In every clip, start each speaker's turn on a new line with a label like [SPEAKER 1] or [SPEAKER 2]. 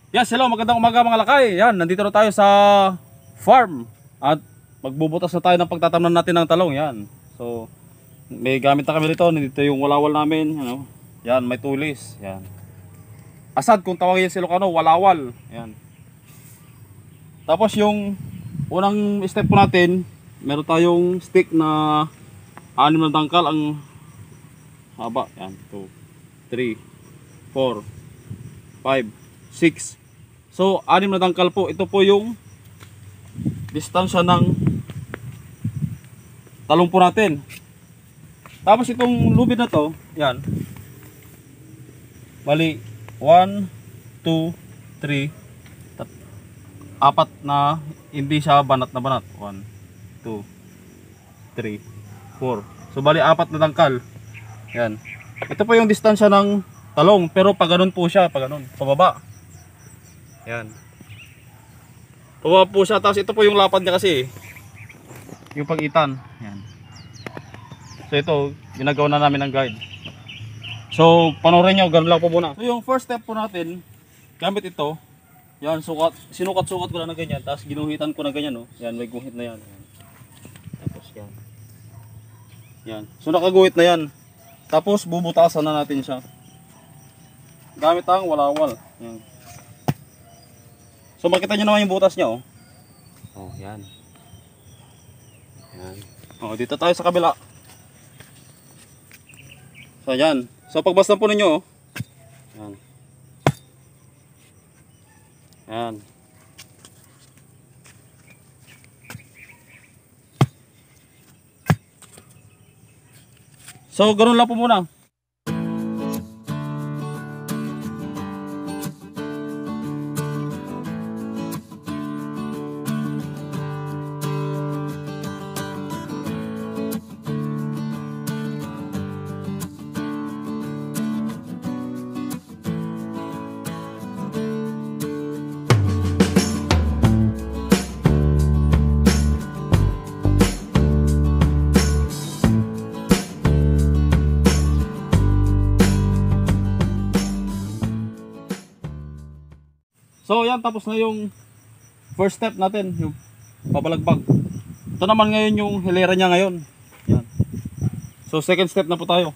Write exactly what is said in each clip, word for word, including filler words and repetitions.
[SPEAKER 1] Yes, hello, magandang umaga mga lakay. Yan, nandito na tayo sa farm at magbubutas na tayo ng pagtatamnan natin ng talong. Yan. So, may gamit na kami rito. Nandito yung walawal namin, ano. Yan, may tulis. Yan. Asad kung tawagin si Ilocano, walawal. Yan. Tapos yung unang step po natin, meron tayong stick na anim na dangkal ang haba. Yan, two, three, four, five, six. So, anim na dangkal po. Ito po yung distansya ng talong po natin. Tapos itong lubid na to, yan. Bali, one, two, three, apat na hindi siya banat na banat. one, two, three, four. So, bali, apat na dangkal. Yan. Ito po yung distansya ng talong. Pero pag ganun po siya, pag ganun, pababa. Yan. Pababa po siya. Tapos ito po yung lapad niya kasi. Yung pagitan. Yan. So ito, ginagawa na namin ng guide. So, panoorin nyo, ganun lang po muna. So yung first step po natin, gamit ito. Yan, sukat, sinukat-sukat ko na na ganyan. Tapos ginuhitan ko na ganyan, no? Yan, may guhit na yan. Yan. Tapos yan. Yan. So nakaguhit na yan. Tapos bubutasan na natin siya. Gamit ang walawal. Yan. So makita nyo naman yung butas niya, oh. Oh, yan. Yan. Oh, dito tayo sa kabila. So yan. So pagbastan po ninyo, oh. Yan. Yan. So ganoon lang po muna. So yan, tapos na yung first step natin, yung pabalagbag. Ito naman ngayon yung hilera niya ngayon. Yan. So second step na po tayo.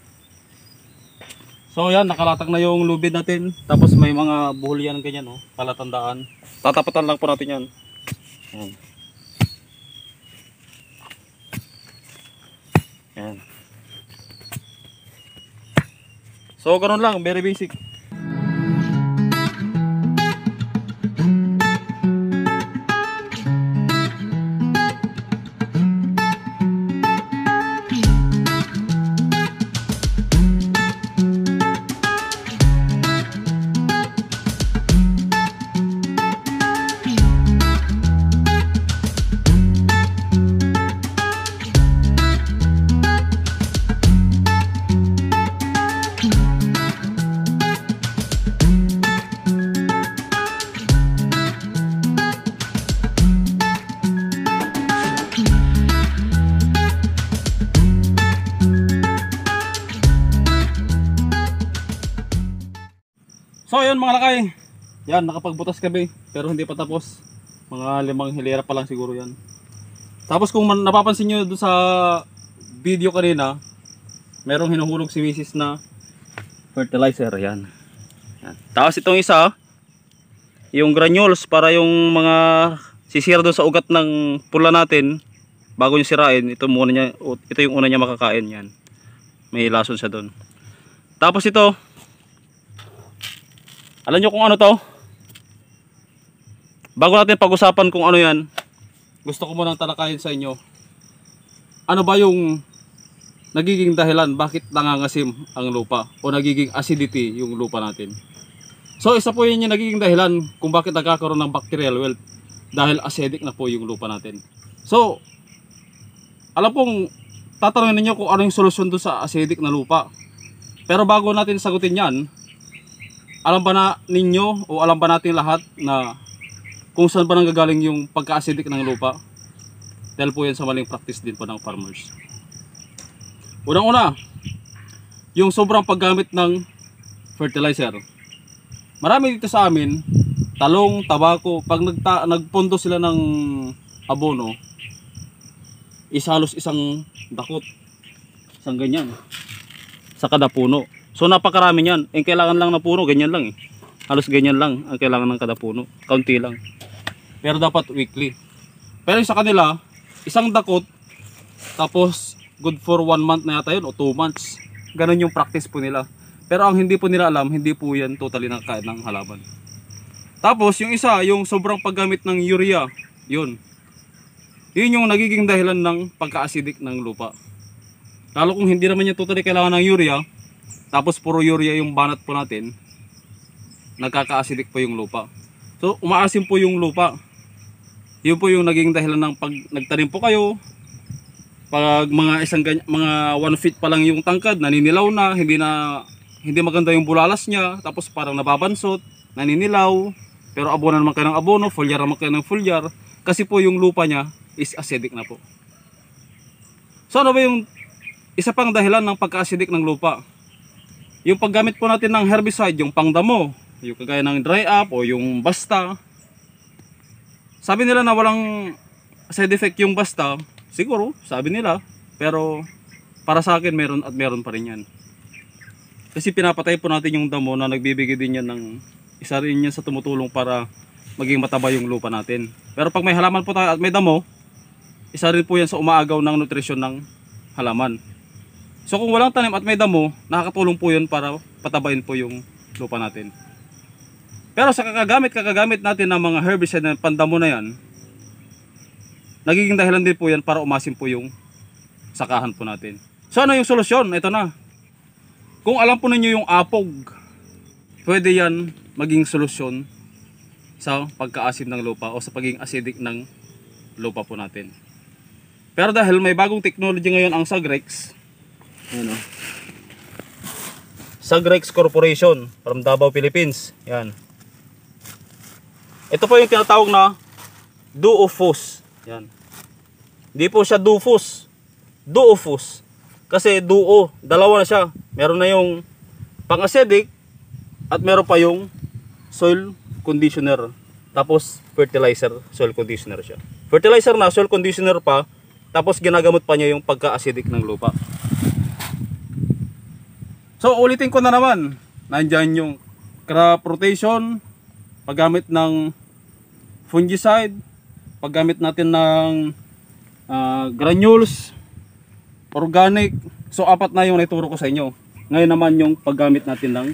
[SPEAKER 1] So yan, nakalatag na yung lubid natin. Tapos may mga buhol yan ganyan, oh, palatandaan. Tatapatan lang po natin yan. Yan. Yan. So ganoon lang, very basic. So ayun mga lakay, yan, nakapagbutas kami pero hindi pa tapos. Mga limang hilera pa lang siguro yan. Tapos kung napapansin nyo doon sa video kanina, merong hinuhulog si misis na fertilizer. Yan. Yan. Tapos itong isa, yung granules para yung mga sisira doon sa ugat ng pula natin bago nyo sirain. Ito, muna niya, ito yung una niya makakain. Yan. May lason siya doon. Tapos ito, alam nyo kung ano to? Bago natin pag-usapan kung ano yan, gusto ko munang talakayin sa inyo. Ano ba yung nagiging dahilan bakit nangangasim ang lupa o nagiging acidity yung lupa natin? So isa po yun yung nagiging dahilan kung bakit nagkakaroon ng bacterial wilt, dahil acidic na po yung lupa natin. So, alam pong tatanungin ninyo kung ano yung solusyon doon sa acidic na lupa. Pero bago natin sagutin yan, alam ba na ninyo o alam ba natin lahat na kung saan ba nanggagaling yung pagka-acidic ng lupa? Dahil po yan sa maling practice din po ng farmers. Unang-una, yung sobrang paggamit ng fertilizer. Marami dito sa amin talong, tabako, pag nagta nagpondo sila ng abono, isalos isang dakot, isang ganyan sa kada puno. So napakarami niyan. Ang kailangan lang na puno ganyan lang eh. Halos ganyan lang ang kailangan ng kada puno, kaunti lang. Pero dapat weekly. Pero sa kanila, isang dakot, tapos good for one month na yata yun o two months. Ganon yung practice po nila. Pero ang hindi po nila alam, hindi po yan totally nakakain ng halaman. Tapos yung isa, yung sobrang paggamit ng urea, yun. Yun yung nagiging dahilan ng pagka-acidic ng lupa. Lalo kung hindi naman niya totally kailangan ng urea, tapos puro urea yung banat po natin, nagkaka-acidic po yung lupa. So umaasim po yung lupa. Yun po yung naging dahilan ng pag nagtanim po kayo, pag mga isang ganyan, mga one feet pa lang yung tangkad, naninilaw na, hindi na hindi maganda yung bulalas niya, tapos parang nababansot, naninilaw, pero abono naman kayo ng abono, foliar naman kayo ng foliar, kasi po yung lupa niya is acidic na po. So ano ba yung isa pang dahilan ng pagka-acidic ng lupa? Yung paggamit po natin ng herbicide, yung pangdamo, yung kagaya ng dry up o yung basta. Sabi nila na walang side effect yung basta, siguro, sabi nila, pero para sa akin meron at meron pa rin yan. Kasi pinapatay po natin yung damo na nagbibigay din yan ng isa rin yan sa tumutulong para maging mataba yung lupa natin. Pero pag may halaman po tayo at may damo, isa rin po yan sa umaagaw ng nutrisyon ng halaman. So kung walang tanim at may damo, nakakatulong po yun para patabain po yung lupa natin. Pero sa kakagamit, kakagamit natin ng mga herbicide na pandamo na yan, nagiging dahilan din po yan para umasim po yung sakahan po natin. So ano yung solusyon? Ito na. Kung alam po ninyo yung apog, pwede yan maging solusyon sa pagkaasim ng lupa o sa pagiging acidic ng lupa po natin. Pero dahil may bagong technology ngayon ang Sagrex, ano, Sagrex Corporation from Davao, Philippines. Yan. Ito po yung tinatawag na Duofus. Yan. Hindi po siya Dufus. Duofus. Kasi duo, dalawa na siya. Meron na yung pang-acidic at meron pa yung soil conditioner. Tapos fertilizer, soil conditioner siya. Fertilizer na, soil conditioner pa. Tapos ginagamot pa niya yung pagka-acidic ng lupa. So ulitin ko na naman. Nandyan yung crop rotation, paggamit ng fungicide, paggamit natin ng uh, granules, organic. So apat na yung naituro ko sa inyo. Ngayon naman yung paggamit natin ng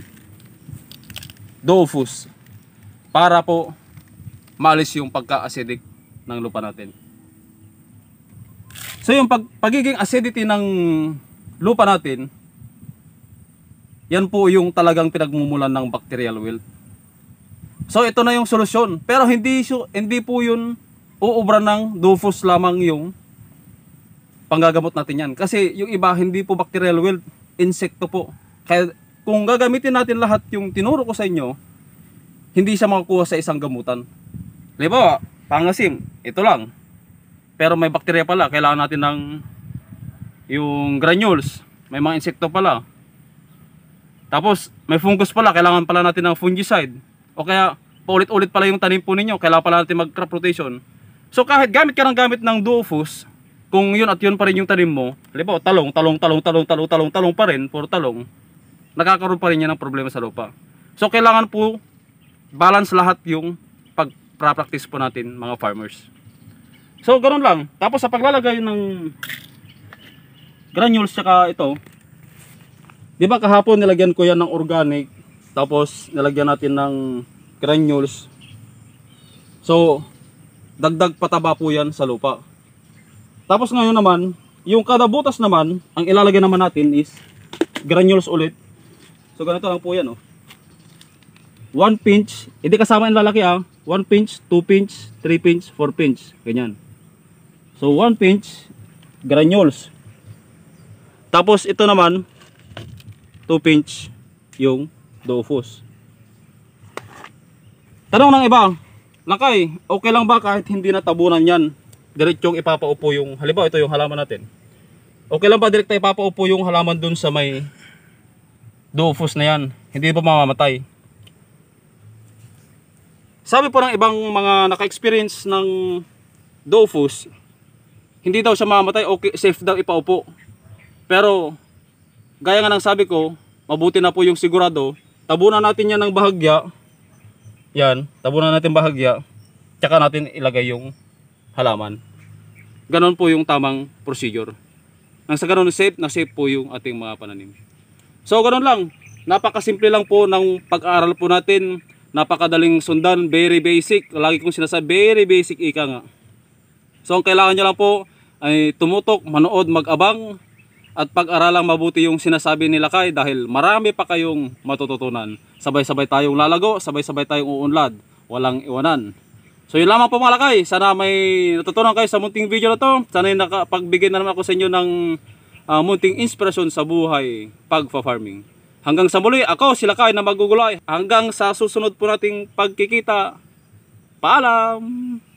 [SPEAKER 1] Duofus para po maalis yung pagka-acidic ng lupa natin. So yung pag pagiging acidity ng lupa natin, yan po yung talagang pinagmumulan ng bacterial wilt. So ito na yung solusyon. Pero hindi hindi po yun uubra ng Duofus lamang yung panggagamot natin yan. Kasi yung iba hindi po bacterial wilt, insekto po. Kaya kung gagamitin natin lahat yung tinuro ko sa inyo, hindi siya makukuha sa isang gamutan. Halimbawa, pangasim, ito lang. Pero may bakterya pala, kailangan natin ng yung granules, may mga insekto pala. Tapos may fungus pala, kailangan pala natin ng fungicide. O kaya paulit-ulit pala yung tanim po ninyo, kailangan pala natin mag crop rotation. So kahit gamit ka ng gamit ng Duofus, kung yun at yun pa rin yung tanim mo, halimbawa talong, talong, talong, talong, talong, talong, talong pa rin, puro talong, nakakaroon pa rin yan ng problema sa lupa. So kailangan po balance lahat yung pag-practice po natin mga farmers. So ganoon lang. Tapos sa paglalagay ng granules tsaka ito, di ba kahapon nilagyan ko yan ng organic, tapos nilagyan natin ng granules. So dagdag pataba po yan sa lupa. Tapos ngayon naman, yung kada butas naman, ang ilalagay naman natin is granules ulit. So ganito lang po yan, oh. one pinch, hindi kasama yung lalaki, ah. one pinch, two pinch, three pinch, four pinch. Ganyan. So one pinch granules. Tapos ito naman two pinch yung Duofus. Tanong ng iba, Lakay, okay lang ba kahit hindi natabunan yan? Diretsong ipapaupo yung, halimbawa ito yung halaman natin. Okay lang ba direkta ipapaupo yung halaman dun sa may Duofus na yan? Hindi ba mamamatay? Sabi po ng ibang mga naka-experience ng Dofus, hindi daw siya mamatay, okay, safe daw ipaupo. Pero gaya nga ng sabi ko, mabuti na po yung sigurado. Tabunan natin yan ng bahagya. Yan, tabunan natin bahagya. Tsaka natin ilagay yung halaman. Ganon po yung tamang procedure. Nang sa ganon safe, na safe po yung ating mga pananim. So ganon lang. Napakasimple lang po ng pag-aaral po natin. Napakadaling sundan, very basic. Lagi kong sinasabi, very basic ika nga. So ang kailangan nyo lang po ay tumutok, manood, mag-abang at pag-aralang mabuti yung sinasabi nila kay dahil marami pa kayong matututunan. Sabay-sabay tayong lalago, sabay-sabay tayong uunlad, walang iwanan. So yun lamang po mga lakay, sana may natutunan kayo sa munting video na to. Sana yung nakapagbigay na naman ako sa inyo ng uh, munting inspirasyon sa buhay pagpa-farming. Hanggang sa muli, ako sila kay na magugulay. Hanggang sa susunod po nating pagkikita. Paalam!